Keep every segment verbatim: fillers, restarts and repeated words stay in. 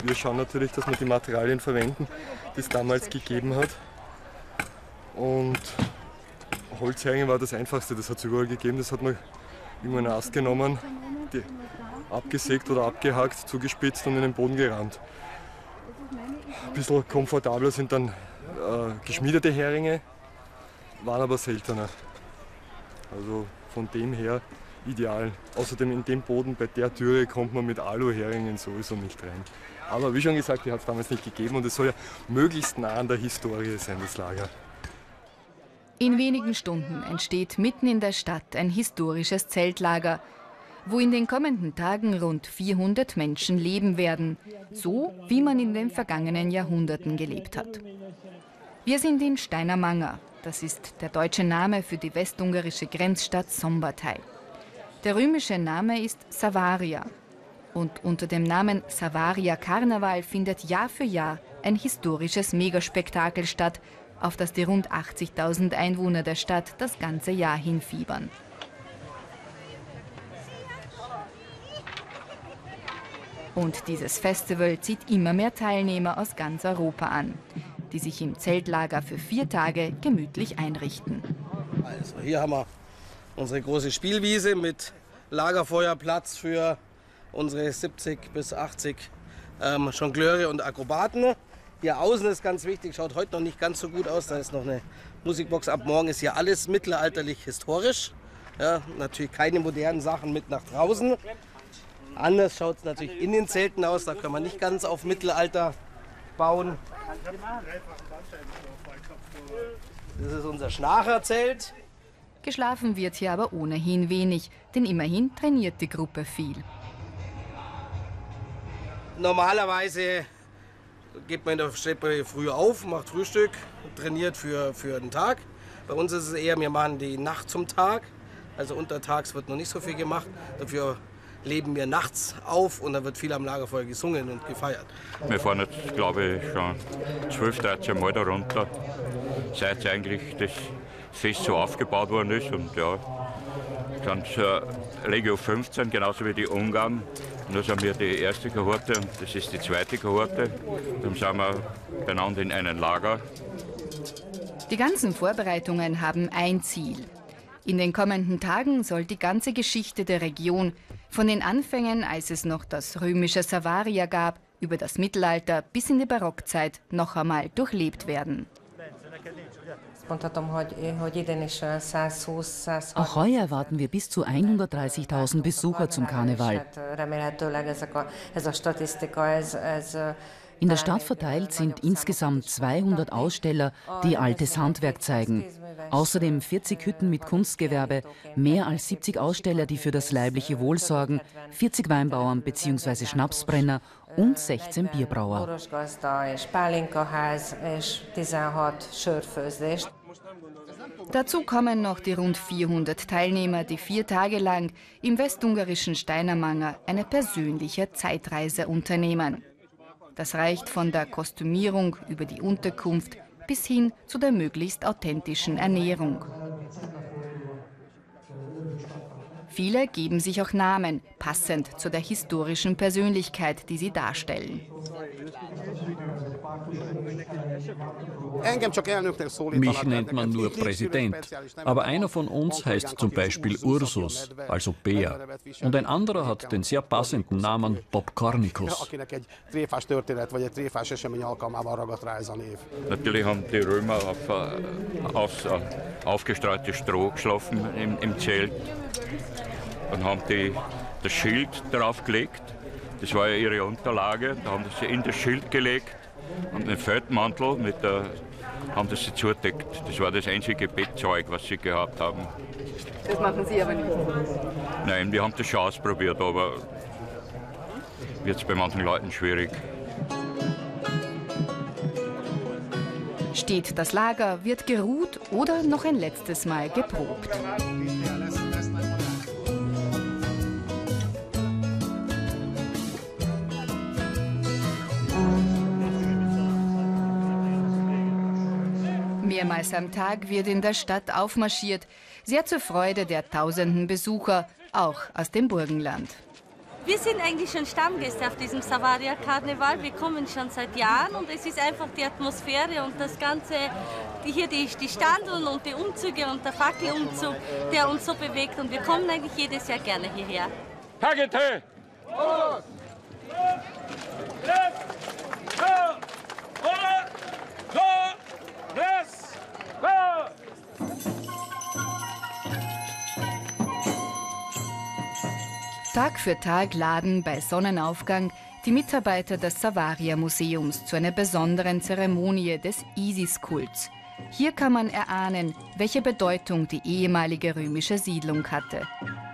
wir schauen natürlich, dass wir die Materialien verwenden, die es damals gegeben hat. Und Holzheringe war das Einfachste, das hat es überall gegeben. Das hat man irgendwann einen Ast genommen, die abgesägt oder abgehackt, zugespitzt und in den Boden gerammt. Ein bisschen komfortabler sind dann äh, geschmiedete Heringe, waren aber seltener. Also von dem her ideal. Außerdem in dem Boden bei der Türe kommt man mit Aluheringen sowieso nicht rein. Aber wie schon gesagt, die hat es damals nicht gegeben und es soll ja möglichst nah an der Historie sein, das Lager. In wenigen Stunden entsteht mitten in der Stadt ein historisches Zeltlager, wo in den kommenden Tagen rund vierhundert Menschen leben werden, so wie man in den vergangenen Jahrhunderten gelebt hat. Wir sind in Steiermanger, das ist der deutsche Name für die westungarische Grenzstadt Szombathely. Der römische Name ist Savaria und unter dem Namen Savaria Karneval findet Jahr für Jahr ein historisches Megaspektakel statt, auf das die rund achtzigtausend Einwohner der Stadt das ganze Jahr hinfiebern. Und dieses Festival zieht immer mehr Teilnehmer aus ganz Europa an, die sich im Zeltlager für vier Tage gemütlich einrichten. Also hier haben wir unsere große Spielwiese mit Lagerfeuerplatz für unsere siebzig bis achtzig ähm, Jongleure und Akrobaten. Hier außen ist ganz wichtig, schaut heute noch nicht ganz so gut aus, da ist noch eine Musikbox. Ab morgen ist hier alles mittelalterlich historisch. Ja, natürlich keine modernen Sachen mit nach draußen. Anders schaut es natürlich in den Zelten aus, da können wir nicht ganz auf Mittelalter bauen. Das ist unser Schnarcherzelt. Geschlafen wird hier aber ohnehin wenig, denn immerhin trainiert die Gruppe viel. Normalerweise geht man in der Steppe früh auf, macht Frühstück, trainiert für, für den Tag. Bei uns ist es eher, wir machen die Nacht zum Tag. Also untertags wird noch nicht so viel gemacht. Dafür leben wir nachts auf und da wird viel am Lagerfeuer gesungen und gefeiert. Wir fahren jetzt, glaube ich, schon zwölf, dreizehn Mal da runter, seit eigentlich das Fest so aufgebaut worden ist. Und ja, dann äh, Legio fünfzehn, genauso wie die Ungarn. Und da sind wir die erste Kohorte und das ist die zweite Kohorte. Dann sind wir beieinander in einem Lager. Die ganzen Vorbereitungen haben ein Ziel. In den kommenden Tagen soll die ganze Geschichte der Region, von den Anfängen, als es noch das römische Savaria gab, über das Mittelalter bis in die Barockzeit, noch einmal durchlebt werden. Auch heuer erwarten wir bis zu hundertdreißigtausend Besucher zum Karneval. In der Stadt verteilt sind insgesamt zweihundert Aussteller, die altes Handwerk zeigen. Außerdem vierzig Hütten mit Kunstgewerbe, mehr als siebzig Aussteller, die für das leibliche Wohl sorgen, vierzig Weinbauern bzw. Schnapsbrenner und sechzehn Bierbrauer. Dazu kommen noch die rund vierhundert Teilnehmer, die vier Tage lang im westungarischen Steiermanger eine persönliche Zeitreise unternehmen. Das reicht von der Kostümierung über die Unterkunft bis hin zu der möglichst authentischen Ernährung. Viele geben sich auch Namen, passend zu der historischen Persönlichkeit, die sie darstellen. Mich nennt man nur Präsident, aber einer von uns heißt zum Beispiel Ursus, also Bär. Und ein anderer hat den sehr passenden Namen Popcornicus. Natürlich haben die Römer auf, auf, auf aufgestreutes Stroh geschlafen im, im Zelt und haben die, das Schild drauf gelegt. Das war ja ihre Unterlage. Da haben sie in das Schild gelegt und den Feldmantel mit der, haben das sie zugedeckt. Das war das einzige Bettzeug, was sie gehabt haben. Das machen Sie aber nicht? Nein, wir haben das schon ausprobiert, aber wird es bei manchen Leuten schwierig. Steht das Lager, wird geruht oder noch ein letztes Mal geprobt. Mehrmals am Tag wird in der Stadt aufmarschiert, sehr zur Freude der tausenden Besucher, auch aus dem Burgenland. Wir sind eigentlich schon Stammgäste auf diesem Savaria-Karneval. Wir kommen schon seit Jahren und es ist einfach die Atmosphäre und das Ganze, die hier die, die Standeln und die Umzüge und der Fackelumzug, der uns so bewegt. Und wir kommen eigentlich jedes Jahr gerne hierher. Tagete! Tag für Tag laden bei Sonnenaufgang die Mitarbeiter des Savaria-Museums zu einer besonderen Zeremonie des Isis-Kults. Hier kann man erahnen, welche Bedeutung die ehemalige römische Siedlung hatte.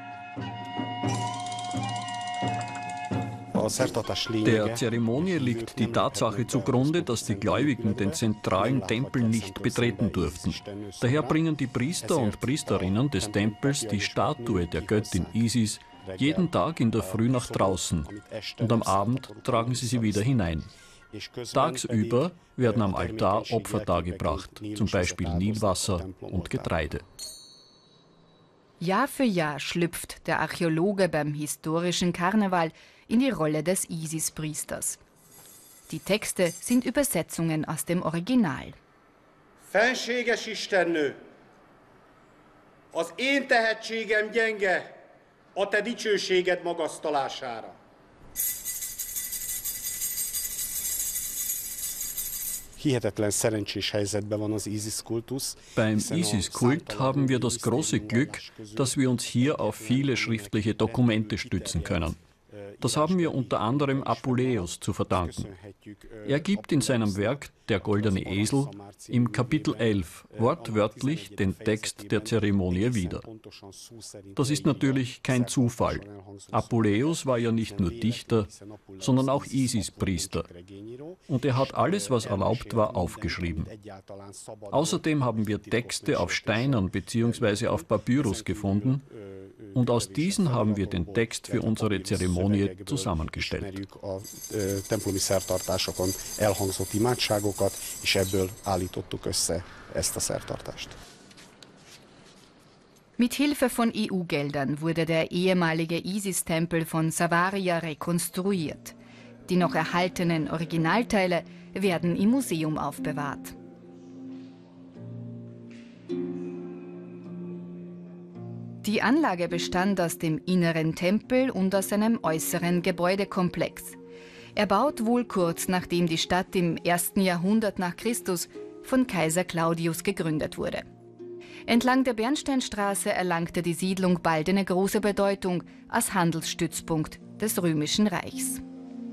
Der Zeremonie liegt die Tatsache zugrunde, dass die Gläubigen den zentralen Tempel nicht betreten durften. Daher bringen die Priester und Priesterinnen des Tempels die Statue der Göttin Isis jeden Tag in der Früh nach draußen und am Abend tragen sie sie wieder hinein. Tagsüber werden am Altar Opfer dargebracht, zum Beispiel Nilwasser und Getreide. Jahr für Jahr schlüpft der Archäologe beim historischen Karneval in die Rolle des Isis-Priesters. Die Texte sind Übersetzungen aus dem Original. Fenséges Istennő, az én tehetségem gyenge, a te dicsőséged magasztalására. Beim Isis-Kult haben wir das große Glück, dass wir uns hier auf viele schriftliche Dokumente stützen können. Das haben wir unter anderem Apuleius zu verdanken. Er gibt in seinem Werk Der goldene Esel im Kapitel elf wortwörtlich den Text der Zeremonie wieder. Das ist natürlich kein Zufall. Apuleius war ja nicht nur Dichter, sondern auch Isis-Priester. Und er hat alles, was erlaubt war, aufgeschrieben. Außerdem haben wir Texte auf Steinen bzw. auf Papyrus gefunden, und aus diesen haben wir den Text für unsere Zeremonie zusammengestellt. Mit Hilfe von E U-Geldern wurde der ehemalige Isis-Tempel von Savaria rekonstruiert. Die noch erhaltenen Originalteile werden im Museum aufbewahrt. Die Anlage bestand aus dem inneren Tempel und aus einem äußeren Gebäudekomplex. Erbaut wohl kurz nachdem die Stadt im ersten Jahrhundert nach Christus von Kaiser Claudius gegründet wurde. Entlang der Bernsteinstraße erlangte die Siedlung bald eine große Bedeutung als Handelsstützpunkt des Römischen Reichs.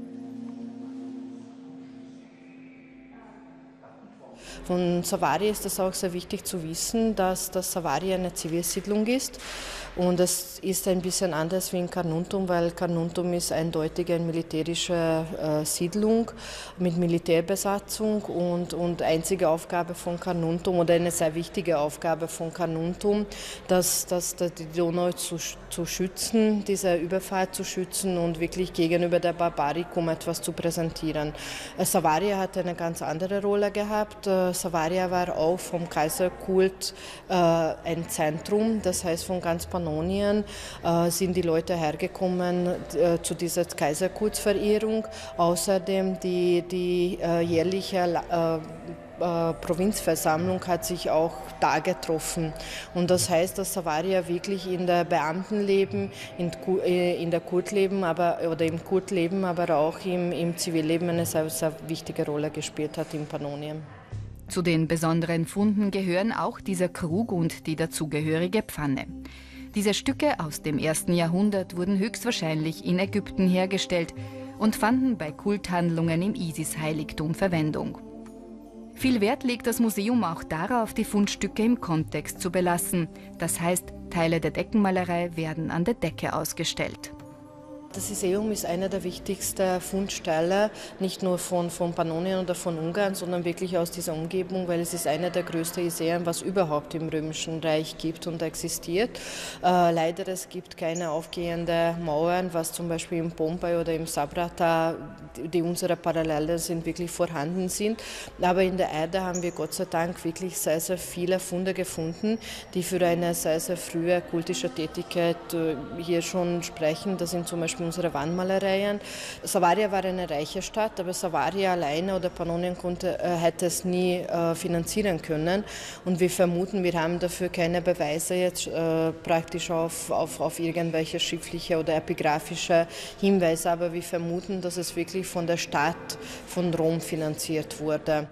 Von Savaria ist es auch sehr wichtig zu wissen, dass das Savaria eine Zivilsiedlung ist. Und es ist ein bisschen anders wie in Carnuntum, weil Carnuntum ist eindeutig eine militärische äh, Siedlung mit Militärbesatzung und, und einzige Aufgabe von Carnuntum oder eine sehr wichtige Aufgabe von Carnuntum, dass, dass die Donau zu, zu schützen, diese Überfahrt zu schützen und wirklich gegenüber der Barbarikum etwas zu präsentieren. Äh, Savaria hat eine ganz andere Rolle gehabt. Äh, Savaria war auch vom Kaiserkult äh, ein Zentrum, das heißt von ganz Pannonien äh, sind die Leute hergekommen äh, zu dieser Kaiserkultsverehrung. Außerdem die, die äh, jährliche äh, äh, Provinzversammlung hat sich auch da getroffen. Und das heißt, dass Savaria wirklich in der Beamtenleben, in, in der Kultleben, aber, oder im Kultleben, aber auch im, im Zivilleben eine sehr, sehr wichtige Rolle gespielt hat in Pannonien. Zu den besonderen Funden gehören auch dieser Krug und die dazugehörige Pfanne. Diese Stücke aus dem ersten Jahrhundert wurden höchstwahrscheinlich in Ägypten hergestellt und fanden bei Kulthandlungen im Isis-Heiligtum Verwendung. Viel Wert legt das Museum auch darauf, die Fundstücke im Kontext zu belassen. Das heißt, Teile der Deckenmalerei werden an der Decke ausgestellt. Das Iseum ist einer der wichtigsten Fundstelle, nicht nur von, von Pannonien oder von Ungarn, sondern wirklich aus dieser Umgebung, weil es ist einer der größten Iseen, was überhaupt im Römischen Reich gibt und existiert. Äh, leider es gibt keine aufgehenden Mauern, was zum Beispiel im Pompei oder im Sabrata, die, die unsere Parallelen sind, wirklich vorhanden sind. Aber in der Erde haben wir Gott sei Dank wirklich sehr, sehr viele Funde gefunden, die für eine sehr, sehr frühe kultische Tätigkeit äh, hier schon sprechen. Das sind zum Beispiel Beispiel unsere Wandmalereien. Savaria war eine reiche Stadt, aber Savaria alleine oder Pannonien konnte, äh, hätte es nie äh, finanzieren können. Und wir vermuten, wir haben dafür keine Beweise jetzt äh, praktisch auf, auf, auf irgendwelche schriftliche oder epigraphische Hinweise, aber wir vermuten, dass es wirklich von der Stadt von Rom finanziert wurde.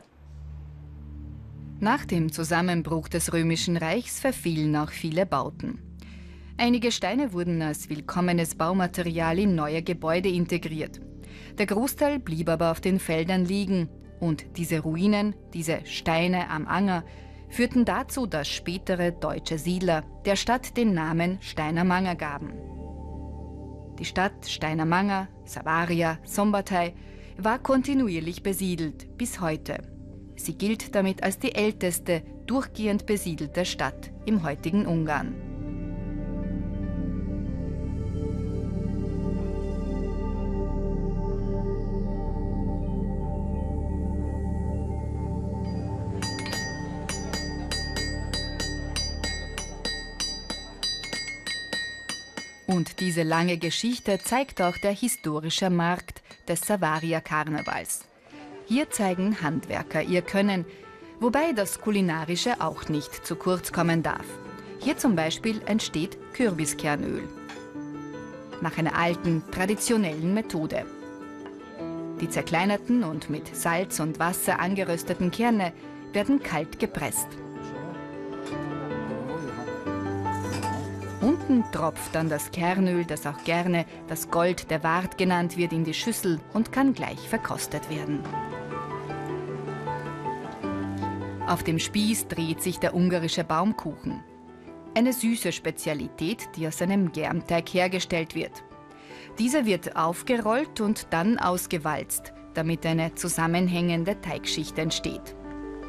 Nach dem Zusammenbruch des Römischen Reichs verfielen auch viele Bauten. Einige Steine wurden als willkommenes Baumaterial in neue Gebäude integriert. Der Großteil blieb aber auf den Feldern liegen und diese Ruinen, diese Steine am Anger, führten dazu, dass spätere deutsche Siedler der Stadt den Namen Steiner-Manger gaben. Die Stadt Steiner-Manger, Savaria, Szombathely war kontinuierlich besiedelt bis heute. Sie gilt damit als die älteste durchgehend besiedelte Stadt im heutigen Ungarn. Und diese lange Geschichte zeigt auch der historische Markt des Savaria-Karnevals. Hier zeigen Handwerker ihr Können, wobei das Kulinarische auch nicht zu kurz kommen darf. Hier zum Beispiel entsteht Kürbiskernöl. Nach einer alten, traditionellen Methode. Die zerkleinerten und mit Salz und Wasser angerösteten Kerne werden kalt gepresst. Unten tropft dann das Kernöl, das auch gerne das Gold der Wart genannt wird, in die Schüssel und kann gleich verkostet werden. Auf dem Spieß dreht sich der ungarische Baumkuchen. Eine süße Spezialität, die aus einem Germteig hergestellt wird. Dieser wird aufgerollt und dann ausgewalzt, damit eine zusammenhängende Teigschicht entsteht.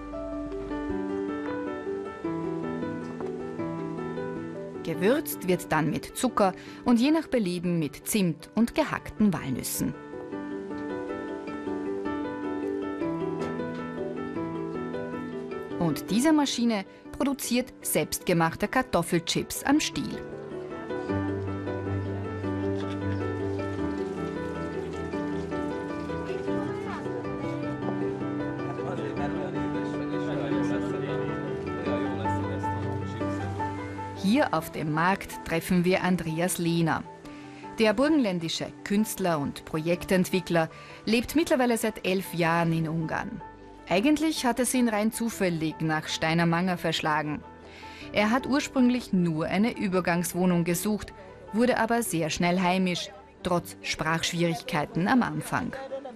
Gewürzt wird dann mit Zucker und je nach Belieben mit Zimt und gehackten Walnüssen. Und diese Maschine produziert selbstgemachte Kartoffelchips am Stiel. Hier auf dem Markt treffen wir Andreas Lehner. Der burgenländische Künstler und Projektentwickler lebt mittlerweile seit elf Jahren in Ungarn. Eigentlich hat es ihn rein zufällig nach Steiner-Manger verschlagen. Er hat ursprünglich nur eine Übergangswohnung gesucht, wurde aber sehr schnell heimisch, trotz Sprachschwierigkeiten am Anfang.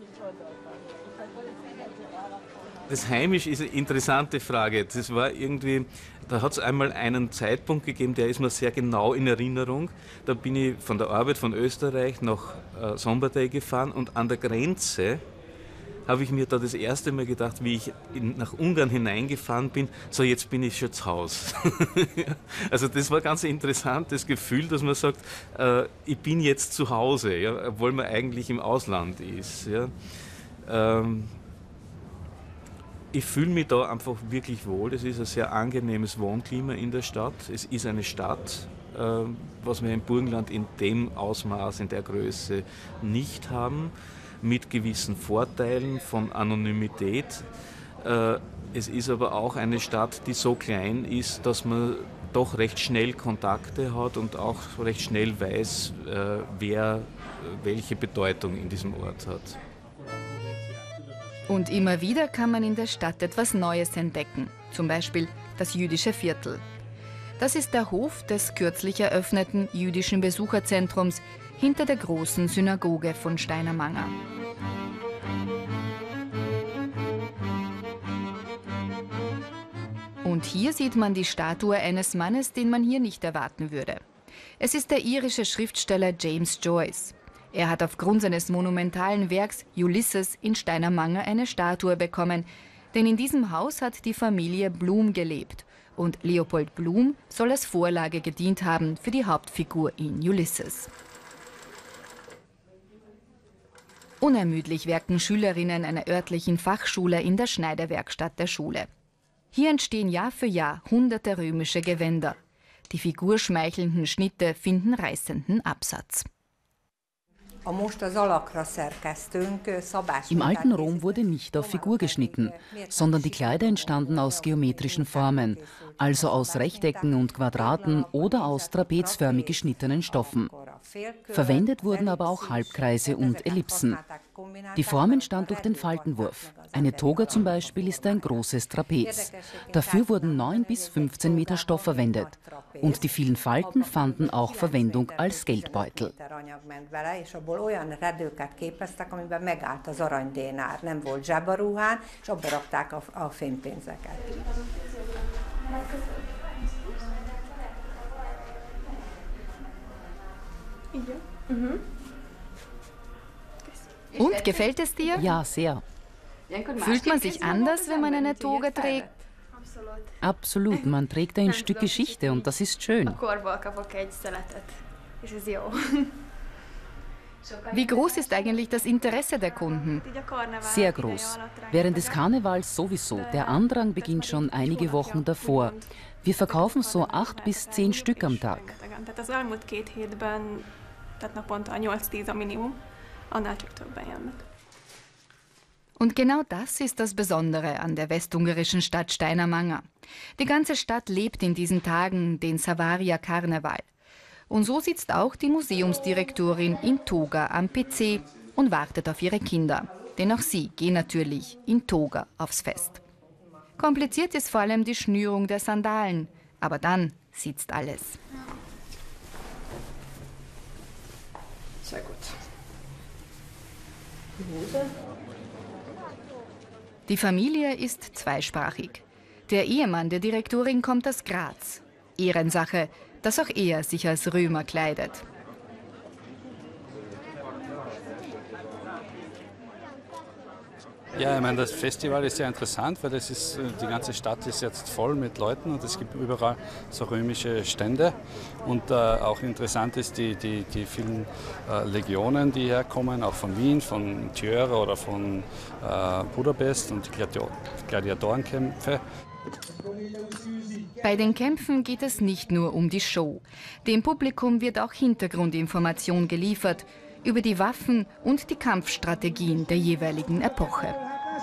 Das heimisch ist eine interessante Frage. Das war irgendwie, da hat es einmal einen Zeitpunkt gegeben, der ist mir sehr genau in Erinnerung. Da bin ich von der Arbeit von Österreich nach äh, Szombathely gefahren und an der Grenze habe ich mir da das erste Mal gedacht, wie ich in, nach Ungarn hineingefahren bin, so jetzt bin ich schon zu Hause. Also das war ein ganz interessantes Gefühl, dass man sagt, äh, ich bin jetzt zu Hause, ja, obwohl man eigentlich im Ausland ist. Ja. Ähm, ich fühle mich da einfach wirklich wohl. Es ist ein sehr angenehmes Wohnklima in der Stadt. Es ist eine Stadt, äh, was wir im Burgenland in dem Ausmaß, in der Größe nicht haben, mit gewissen Vorteilen von Anonymität. Es ist aber auch eine Stadt, die so klein ist, dass man doch recht schnell Kontakte hat und auch recht schnell weiß, wer welche Bedeutung in diesem Ort hat. Und immer wieder kann man in der Stadt etwas Neues entdecken, zum Beispiel das jüdische Viertel. Das ist der Hof des kürzlich eröffneten jüdischen Besucherzentrums hinter der großen Synagoge von Steiner-Manger. Und hier sieht man die Statue eines Mannes, den man hier nicht erwarten würde. Es ist der irische Schriftsteller James Joyce. Er hat aufgrund seines monumentalen Werks Ulysses in Steiner-Manger eine Statue bekommen, denn in diesem Haus hat die Familie Blum gelebt. Und Leopold Blum soll als Vorlage gedient haben für die Hauptfigur in Ulysses. Unermüdlich werken Schülerinnen einer örtlichen Fachschule in der Schneiderwerkstatt der Schule. Hier entstehen Jahr für Jahr hunderte römische Gewänder. Die figurschmeichelnden Schnitte finden reißenden Absatz. Im alten Rom wurde nicht auf Figur geschnitten, sondern die Kleider entstanden aus geometrischen Formen, also aus Rechtecken und Quadraten oder aus trapezförmig geschnittenen Stoffen. Verwendet wurden aber auch Halbkreise und Ellipsen. Die Form entstand durch den Faltenwurf. Eine Toga zum Beispiel ist ein großes Trapez. Dafür wurden neun bis fünfzehn Meter Stoff verwendet. Und die vielen Falten fanden auch Verwendung als Geldbeutel. Und, gefällt es dir? Ja, sehr. Fühlt man sich anders, wenn man eine Toga trägt? Absolut, man trägt ein Stück Geschichte und das ist schön. Wie groß ist eigentlich das Interesse der Kunden? Sehr groß. Während des Karnevals sowieso. Der Andrang beginnt schon einige Wochen davor. Wir verkaufen so acht bis zehn Stück am Tag. Und genau das ist das Besondere an der westungarischen Stadt Steinamanga. Die ganze Stadt lebt in diesen Tagen den Savaria Karneval. Und so sitzt auch die Museumsdirektorin in Toga am P C und wartet auf ihre Kinder. Denn auch sie gehen natürlich in Toga aufs Fest. Kompliziert ist vor allem die Schnürung der Sandalen, aber dann sitzt alles. Sehr gut. Die Familie ist zweisprachig. Der Ehemann der Direktorin kommt aus Graz. Ehrensache, dass auch er sich als Römer kleidet. Ja, ich meine, das Festival ist sehr interessant, weil das ist, die ganze Stadt ist jetzt voll mit Leuten und es gibt überall so römische Stände. Und äh, auch interessant ist die, die, die vielen äh, Legionen, die herkommen, auch von Wien, von Tjör oder von äh, Budapest und die Gladiatorenkämpfe. Bei den Kämpfen geht es nicht nur um die Show. Dem Publikum wird auch Hintergrundinformation geliefert über die Waffen und die Kampfstrategien der jeweiligen Epoche.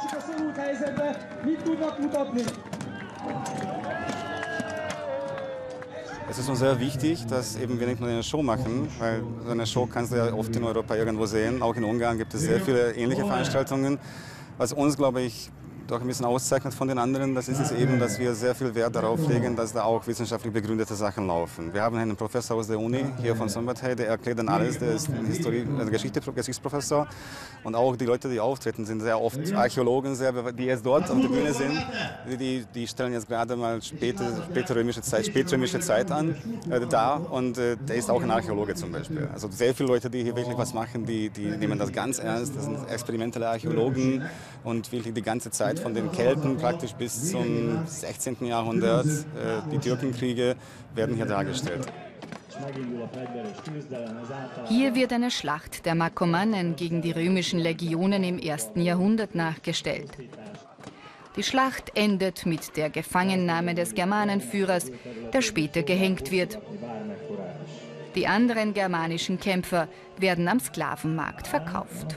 Es ist uns sehr wichtig, dass eben wir nicht nur eine Show machen, weil so eine Show kannst du ja oft in Europa irgendwo sehen. Auch in Ungarn gibt es sehr viele ähnliche Veranstaltungen. Was uns, glaube ich, doch ein bisschen auszeichnet von den anderen, das ist es eben, dass wir sehr viel Wert darauf legen, dass da auch wissenschaftlich begründete Sachen laufen. Wir haben einen Professor aus der Uni hier von Szombathely, der erklärt dann alles, der ist ein Historie, also Geschichte, Geschichtsprofessor. Und auch die Leute, die auftreten, sind sehr oft Archäologen, sehr, die jetzt dort auf der Bühne sind. Die, die stellen jetzt gerade mal späte, spätrömische Zeit, spätrömische Zeit an, äh, da. Und äh, der ist auch ein Archäologe zum Beispiel. Also sehr viele Leute, die hier wirklich was machen, die, die nehmen das ganz ernst. Das sind experimentelle Archäologen und wirklich die ganze Zeit von den Kelten praktisch bis zum sechzehnten Jahrhundert, äh, die Türkenkriege, werden hier dargestellt. Hier wird eine Schlacht der Markomannen gegen die römischen Legionen im ersten Jahrhundert nachgestellt. Die Schlacht endet mit der Gefangennahme des Germanenführers, der später gehängt wird. Die anderen germanischen Kämpfer werden am Sklavenmarkt verkauft.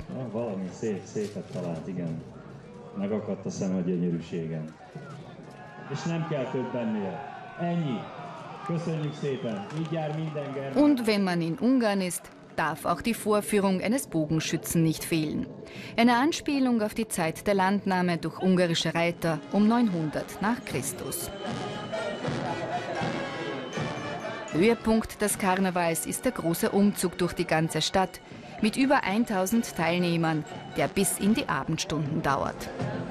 Megakadt a szem a gyönyörűségen. És nem kell több ennél. Ennyi. Köszönjük szépen. Így jár minden Germán. Und wenn man in Ungarn ist, darf auch die Vorführung eines Bogenschützen nicht fehlen. Eine Anspielung auf die Zeit der Landnahme durch ungarische Reiter um neunhundert nach Christus. Höhepunkt des Karnevals ist der große Umzug durch die ganze Stadt mit über tausend Teilnehmern, der bis in die Abendstunden dauert.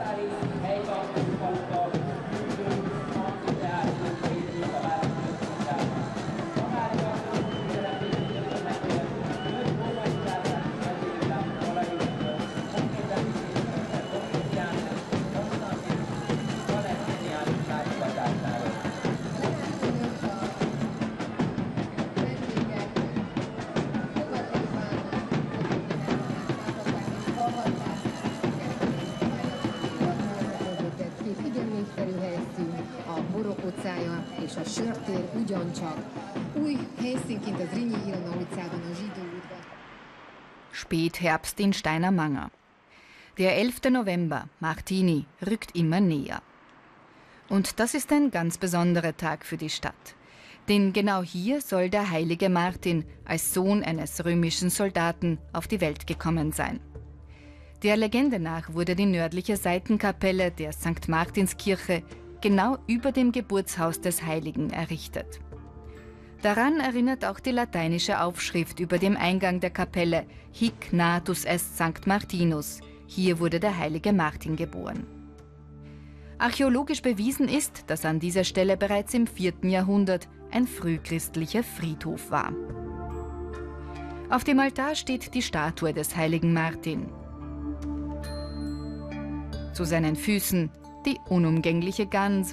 És a sörtér ugyancsak. Új helyszínként az Rinyi Ilona utcában a Zsidó udvar. Spätherbst in Steinamanger. Der elfte November, Martini, rückt immer näher. Und das ist ein ganz besonderer Tag für die Stadt. Denn genau hier soll der heilige Martin als Sohn eines römischen Soldaten auf die Welt gekommen sein. Der Legende nach wurde die nördliche Seitenkapelle der Sankt Martinskirche genau über dem Geburtshaus des Heiligen errichtet. Daran erinnert auch die lateinische Aufschrift über dem Eingang der Kapelle: Hic natus est Sanct Martinus. Hier wurde der heilige Martin geboren. Archäologisch bewiesen ist, dass an dieser Stelle bereits im vierten Jahrhundert ein frühchristlicher Friedhof war. Auf dem Altar steht die Statue des heiligen Martin. Zu seinen Füßen die unumgängliche Gans.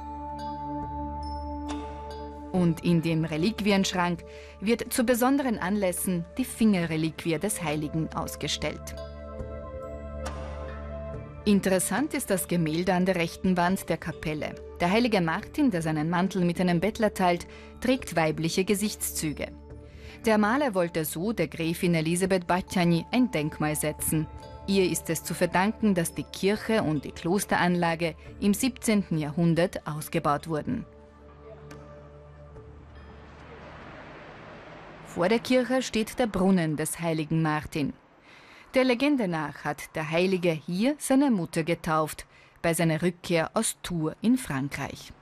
Und in dem Reliquienschrank wird zu besonderen Anlässen die Fingerreliquie des Heiligen ausgestellt. Interessant ist das Gemälde an der rechten Wand der Kapelle. Der heilige Martin, der seinen Mantel mit einem Bettler teilt, trägt weibliche Gesichtszüge. Der Maler wollte so der Gräfin Elisabeth Batthyány ein Denkmal setzen. Ihr ist es zu verdanken, dass die Kirche und die Klosteranlage im siebzehnten Jahrhundert ausgebaut wurden. Vor der Kirche steht der Brunnen des heiligen Martin. Der Legende nach hat der Heilige hier seine Mutter getauft, bei seiner Rückkehr aus Tours in Frankreich.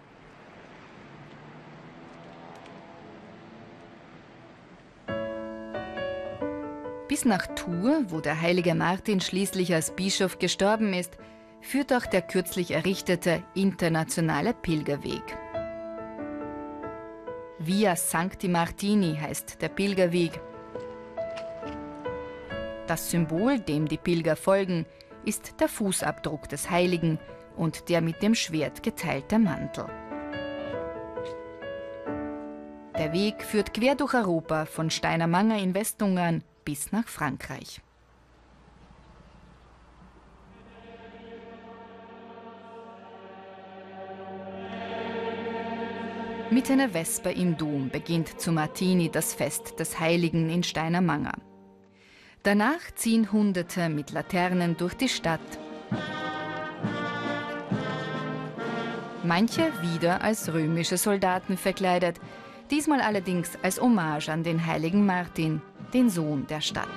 Bis nach Tours, wo der heilige Martin schließlich als Bischof gestorben ist, führt auch der kürzlich errichtete internationale Pilgerweg. Via Sancti Martini heißt der Pilgerweg. Das Symbol, dem die Pilger folgen, ist der Fußabdruck des Heiligen und der mit dem Schwert geteilte Mantel. Der Weg führt quer durch Europa, von Steinamanger in Westungarn bis nach Frankreich. Mit einer Vesper im Dom beginnt zu Martini das Fest des Heiligen in Steinamanger. Danach ziehen Hunderte mit Laternen durch die Stadt. Manche wieder als römische Soldaten verkleidet, diesmal allerdings als Hommage an den heiligen Martin, den Sohn der Stadt.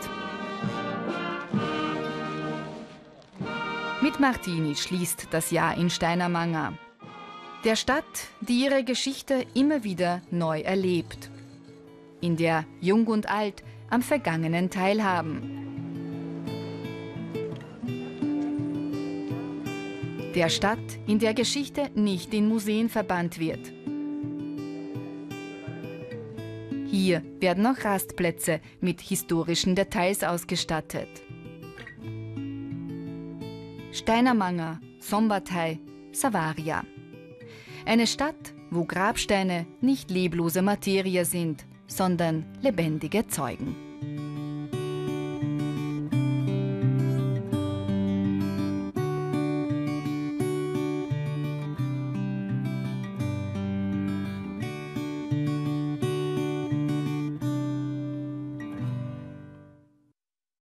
Mit Martini schließt das Jahr in Steinamanger. Der Stadt, die ihre Geschichte immer wieder neu erlebt, in der Jung und Alt am Vergangenen teilhaben. Der Stadt, in der Geschichte nicht in Museen verbannt wird. Hier werden auch Rastplätze mit historischen Details ausgestattet. Steinamanger, Szombathely, Savaria. Eine Stadt, wo Grabsteine nicht leblose Materie sind, sondern lebendige Zeugen.